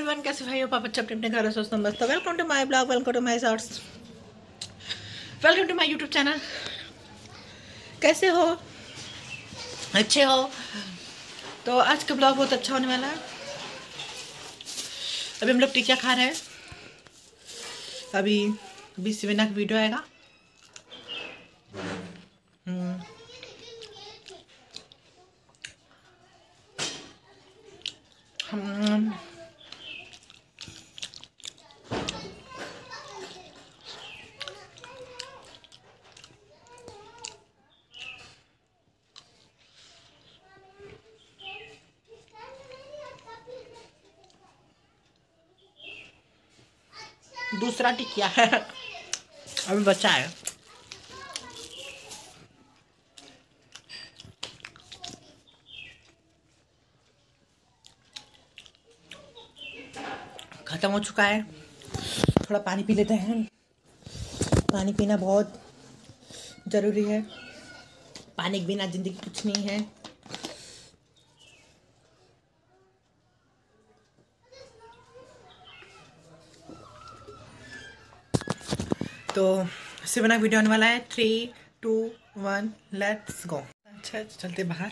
Everyone, कैसे भाई हो पापा चप्पे अपने घर सोचता मस्त। Welcome to my blog, welcome to my shorts, welcome to my YouTube channel. कैसे हो? अच्छे हो? तो आज का ब्लॉग बहुत अच्छा होने वाला है। अभी हम लोग टिकिया खा रहे हैं। अभी 20 मिनट का वीडियो आएगा। हम दूसरा टिकिया है, अभी बचा है। खत्म हो चुका है। थोड़ा पानी पी लेते हैं। पानी पीना बहुत ज़रूरी है। पानी के बिना ज़िंदगी कुछ नहीं है। तो इससे बना वीडियो आने वाला है। 3, 2, 1 लेट्स गो। अच्छा चलते बाहर।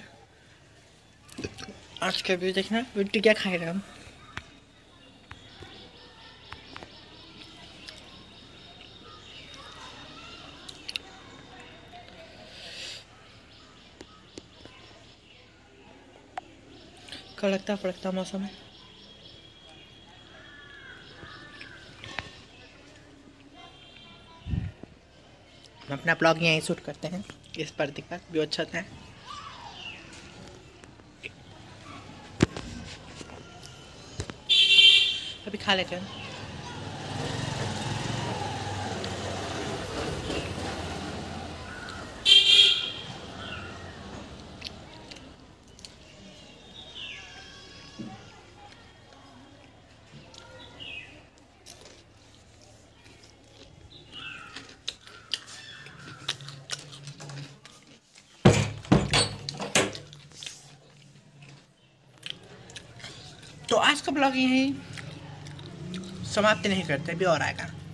आज का वीडियो देखना। वीडियो क्या खाए रहे हम। कड़कता फड़कता मौसम है। हम अपना ब्लॉग यहीं शूट करते हैं, इस पर्दे पर भी अच्छा था। अभी खा लेते हैं। तो आज का ब्लॉग यही समाप्त नहीं करते, भी और आएगा।